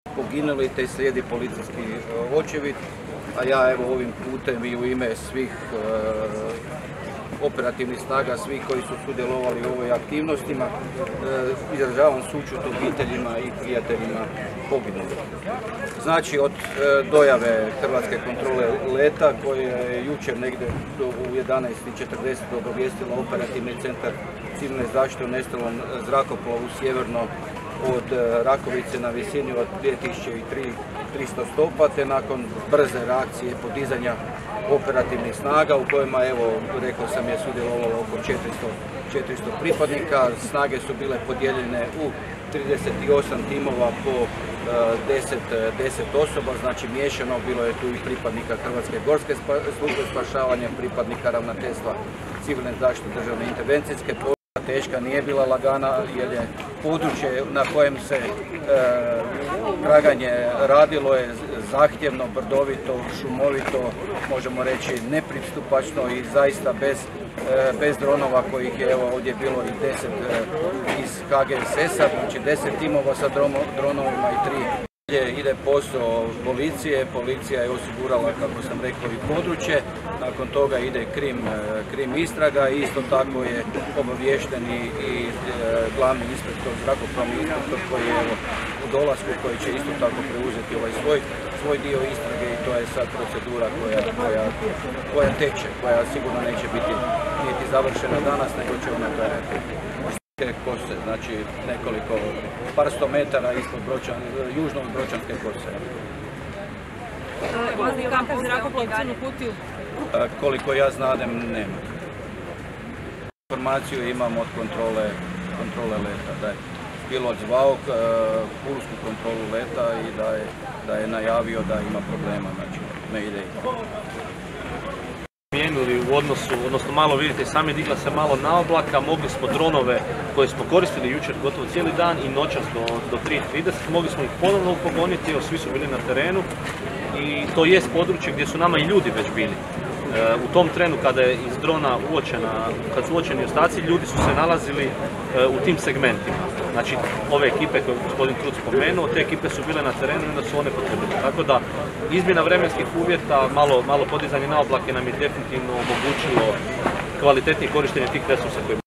poginuli, te slijedi policijski očevid, a ja evo ovim putem i u ime svih operativnih snaga, svih koji su sudjelovali u ovoj aktivnostima, izražavam sućut obiteljima i prijateljima poginulih. Znači, od dojave Hrvatske kontrole leta, koje je jučer negdje u 11:40 obavijestila operativni centar civilne zaštite o nestalom zrakoplovu sjeverno od Rakovice na visini od 2300 stopa, te nakon brze reakcije podizanja operativnih snaga u kojima, evo, rekao sam, je sudjelovalo oko 400 pripadnika. Snage su bile podijeljene u 38 timova po 10 osoba, znači miješano, bilo je tu i pripadnika Hrvatske gorske službe spašavanja, pripadnika ravnateljstva civilne zaštite državne intervencijske. Teška nije bila lagana jer je područje na kojem se traganje radilo je zahtjevno, brdovito, šumovito, možemo reći nepristupačno i zaista bez dronova kojih je evo ovdje bilo i 10 iz HGSS-a, znači 10 timova sa dronovima i 3. Ide posao policije, policija je osigurala, kako sam rekao, i područje, nakon toga ide krim istraga i isto tako je obaviješten i glavni inspektor, zrakoplovni inspektor koji je u dolasku, koji će isto tako preuzeti ovaj svoj dio istrage i to je sad procedura koja teče, koja sigurno neće biti niti završena danas, nego će ona trajati. Kose, znači nekoliko par sto metara ispod južno od Bročanske kose. Vozi kakav zrakoplov crnu kutiju? Koliko ja znadem, nema. Informaciju imam od kontrole leta, da je pilot zvao pulsku kontrolu leta i da je najavio da ima problema, znači ne ide. Mijenuli u odnosu, odnosno malo vidite sami, digla se malo na oblaka, mogli smo dronove koje smo koristili jučer gotovo cijeli dan i noćas do 3:30, mogli smo ih ponovno upogoniti, svi su bili na terenu i to jest područje gdje su nama i ljudi već bili. U tom trenu kada je iz drona kad su uočeni ostaci, ljudi su se nalazili u tim segmentima. Znači, ove ekipe koje je gospodin Trut spomenuo, te ekipe su bile na terenu i onda su one potrebile. Tako da, izmjena vremenskih uvjeta, malo podizanje na oblake nam je definitivno omogućilo kvalitetnije korištenje tih resursa koje